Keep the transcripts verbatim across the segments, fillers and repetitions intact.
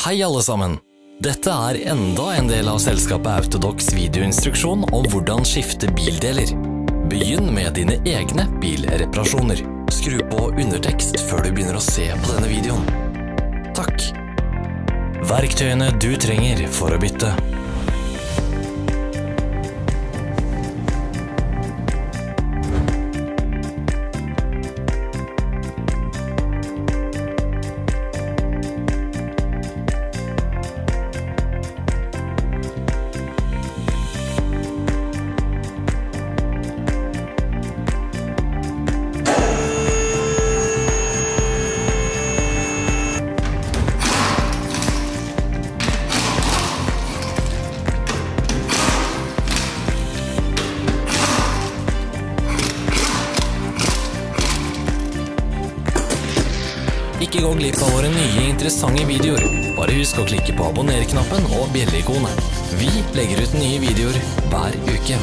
Hei alle sammen! Dette er enda en del av selskapet Autodocs videoinstruksjon om hvordan skifte bildeler. Begynn med dine egne bilreparasjoner. Skru på undertekst før du begynner å se på denne videoen. Takk! Verktøyene du trenger for å bytte. Ikke gå glipp av våre nye interessante videoer. Bare husk å klikke på abonner-knappen og bjelle-ikonet. Vi legger ut nye videoer hver uke.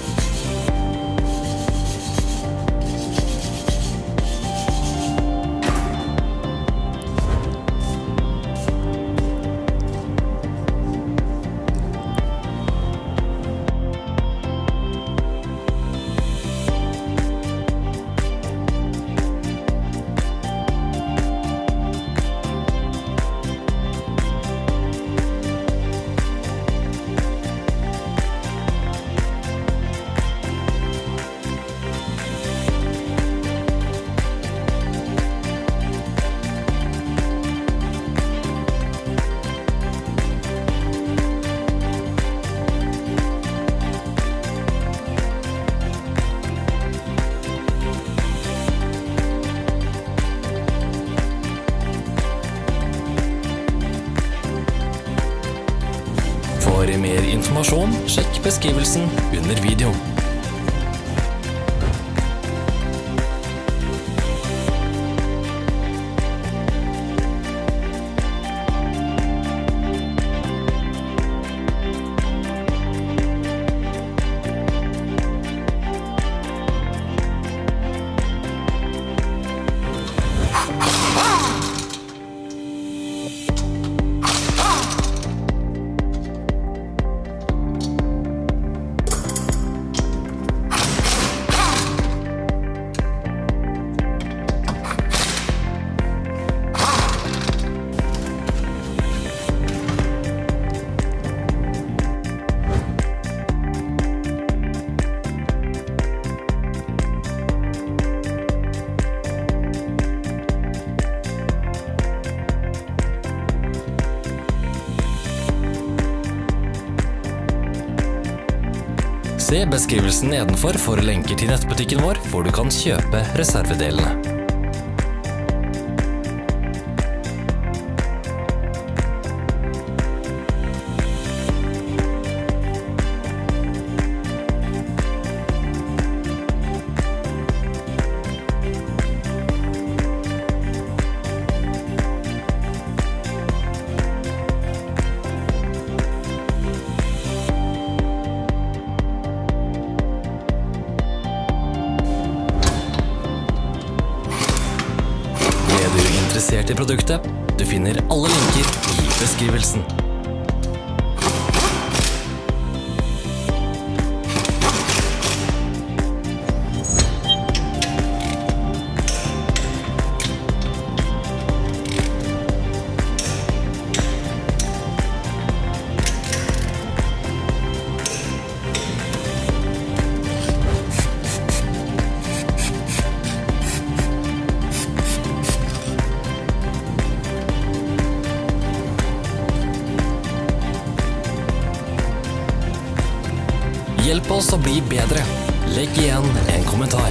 For mer informasjon, sjekk beskrivelsen under videoen. Se beskrivelsen nedenfor for lenker til nettbutikken vår, hvor du kan kjøpe reservedelene. Interessert i produktet, du finner alle linker i beskrivelsen. Hjelp oss å bli bedre. Legg igjen en kommentar.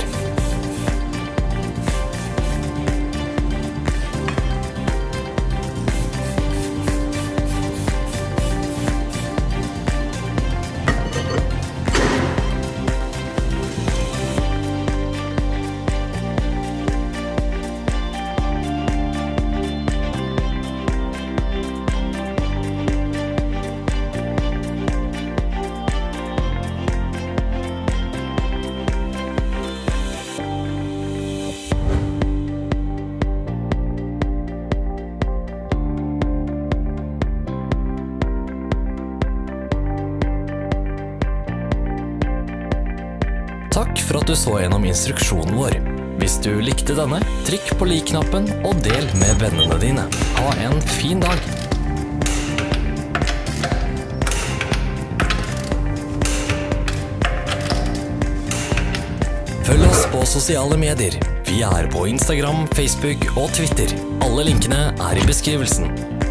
Takk for at du så gjennom instruksjonen vår. Hvis du likte denne, trykk på like-knappen og del med vennene dine. Ha en fin dag! Følg oss på sosiale medier. Vi er på Instagram, Facebook og Twitter. Alle linkene er i beskrivelsen.